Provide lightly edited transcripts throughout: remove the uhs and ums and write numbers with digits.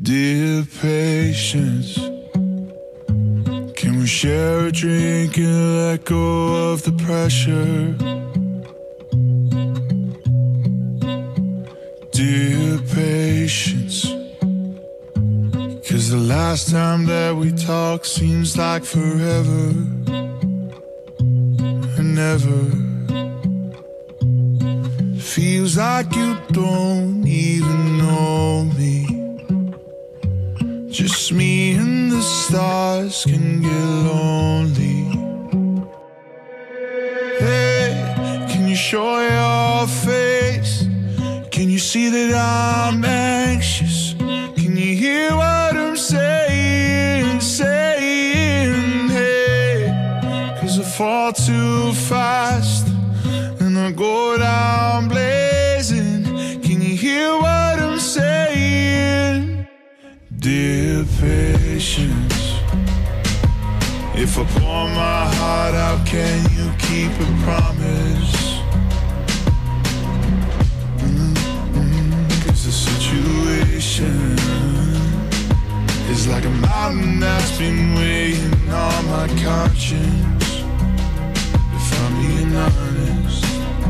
Dear patience, can we share a drink and let go of the pressure? Dear patience, 'cause the last time that we talked seems like forever and never. Feels like you don't even know me. Just me and the stars can get lonely. Hey, can you show your face? Can you see that I'm anxious? Can you hear what I'm saying? Hey, 'cause I fall too fast and I go down blazing. Can you hear what I'm saying? Dear patience, if I pour my heart out, can you keep a promise? 'Cause the situation is like a mountain that's been weighing on my conscience. If I'm being honest,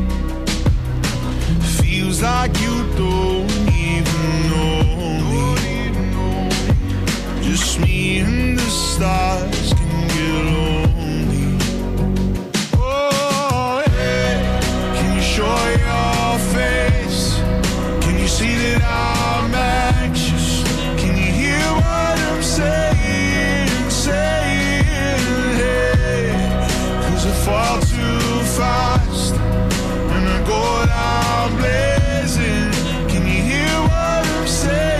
feels like you don't even know me. Just me and the stars can get lonely. Oh, hey, can you show your face? Can you see that I'm anxious? Can you hear what I'm saying? Hey, 'cause I fall too fast and I go down blazing. Can you hear what I'm saying?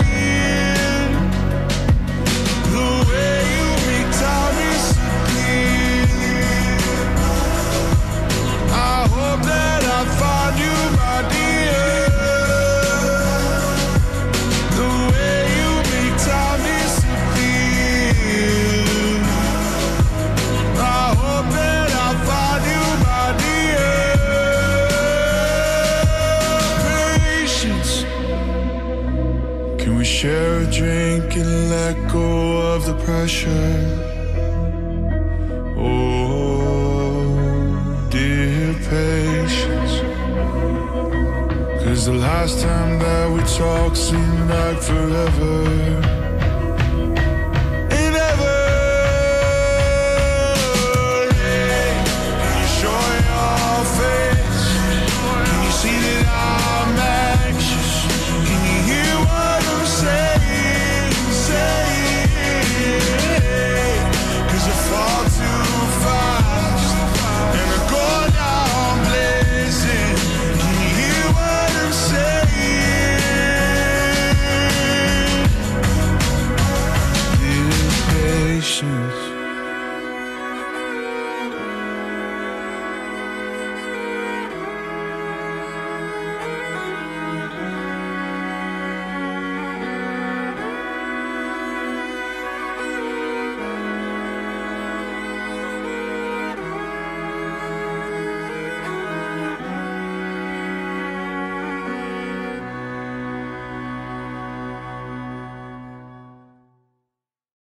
Share a drink and let go of the pressure. Oh, dear patience, 'cause the last time that we talked seemed like forever.